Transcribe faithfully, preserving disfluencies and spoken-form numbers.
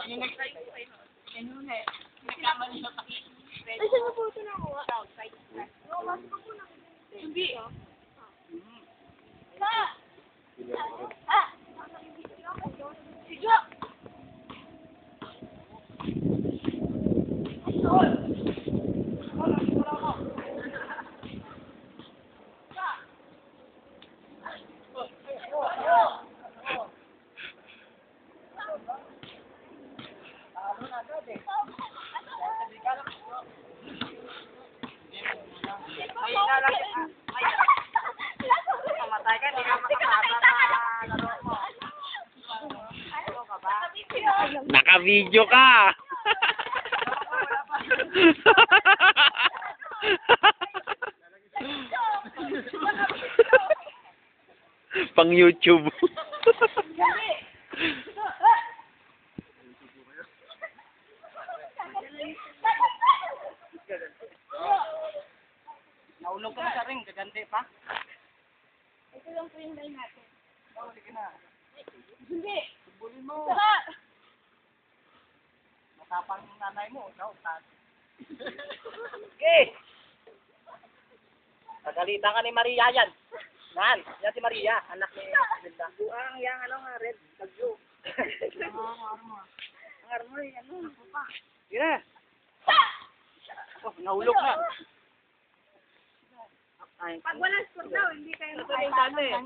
Yung nag-try ko kayo. Yan yun eh. Nagkamali na pa. Ay, saan mo po ito nakuha? Oo, mas pa po na. Hindi. Ka! Ah! Si Jo! Ay, lalaki. Ay, mamatay ka, hindi ka makapasa sa laro mo. Ano ka ba? Naka-video ka. Pang YouTube. Naulog ka na sa ring, gagante pa. Ito lang po yung line natin. Nauli ka na. Hindi! Bulin mo. Saka! Matapang yung nanay mo, ikaw, tas. Okay! Pagalitan ka ni Maria yan. Nan, yan si Maria, anak ni Linda. Ang yang ano nga, red, bagyo. Ang armor. Ang armor, yan ano, pa. Sige. Oh, nahulog na. Pag walang score daw, hindi kayo Ito yung dati.